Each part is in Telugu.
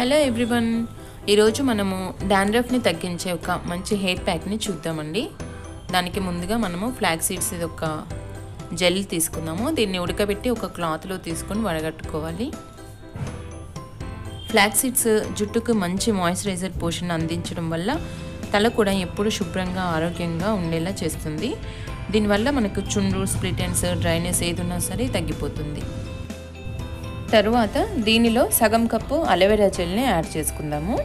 హలో ఎవ్రీవన్, ఈరోజు మనము డాండ్రఫ్ని తగ్గించే ఒక మంచి హెయిర్ ప్యాక్ని చూద్దామండి. దానికి ముందుగా మనము ఫ్లాక్ సీడ్స్ ఒక జెల్ తీసుకుందాము. దీన్ని ఉడకబెట్టి ఒక క్లాత్లో తీసుకొని వడగట్టుకోవాలి. ఫ్లాక్ సీడ్స్ జుట్టుకు మంచి మాయిశ్చరైజర్ పోషణ అందించడం వల్ల తల కూడా ఎప్పుడు శుభ్రంగా ఆరోగ్యంగా ఉండేలా చేస్తుంది. దీనివల్ల మనకు చుండ్రు, స్ప్లిట్ ఎండ్స్, డ్రైనెస్ ఏదున్నా సరే తగ్గిపోతుంది. తరువాత దీనిలో సగం కప్పు అలోవెరా జెల్ని యాడ్ చేసుకుందాము.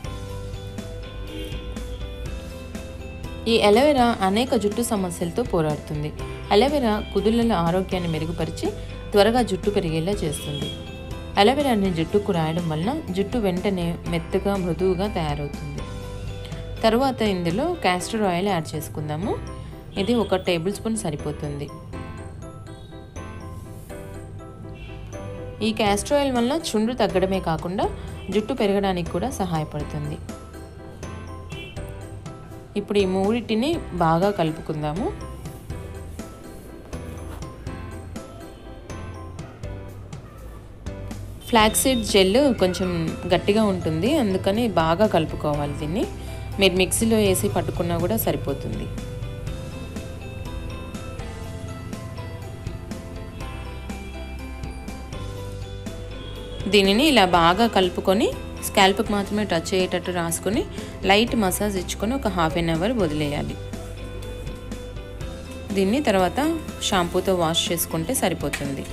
ఈ అలోవెరా అనేక జుట్టు సమస్యలతో పోరాడుతుంది. అలోవెరా కుదుళ్ళ ఆరోగ్యాన్ని మెరుగుపరిచి త్వరగా జుట్టు పెరిగేలా చేస్తుంది. అలోవెరాని జుట్టుకు రాయడం వలన జుట్టు వెంటనే మెత్తగా మృదువుగా తయారవుతుంది. తరువాత ఇందులో క్యాస్టర్ ఆయిల్ యాడ్ చేసుకుందాము. ఇది 1 టేబుల్ స్పూన్ సరిపోతుంది. ఈ క్యాస్టర్ ఆయిల్ వల్ల చుండ్రు తగ్గడమే కాకుండా జుట్టు పెరగడానికి కూడా సహాయపడుతుంది. ఇప్పుడు ఈ మూడింటిని బాగా కలుపుకుందాము. ఫ్లాక్స్ సీడ్ జెల్ కొంచెం గట్టిగా ఉంటుంది, అందుకని బాగా కలుపుకోవాలి. దీన్ని మీరు మిక్సీలో వేసి పట్టుకున్నా కూడా సరిపోతుంది. దీనిని ఇలా బాగా కలుపుకొని స్కాల్ప్కి మాత్రమే టచ్ అయ్యేటట్టు రాసుకొని లైట్ మసాజ్ ఇచ్చుకొని ఒక ½ అవర్ వదిలేయాలి. దీన్ని తర్వాత షాంపూతో వాష్ చేసుకుంటే సరిపోతుంది.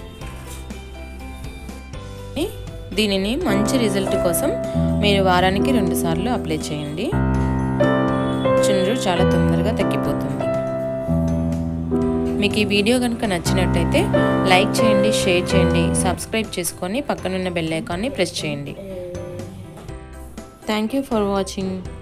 దీనిని మంచి రిజల్ట్ కోసం మీరు వారానికి 2 సార్లు అప్లై చేయండి. చుండ్రు చాలా తొందరగా తగ్గిపోతుంది. మీకు ఈ వీడియో కనుక నచ్చినట్టయితే లైక్ చేయండి, షేర్ చేయండి, సబ్స్క్రైబ్ చేసుకొని పక్కనున్న బెల్ ఐకాన్ని ప్రెస్ చేయండి. Thank you for watching.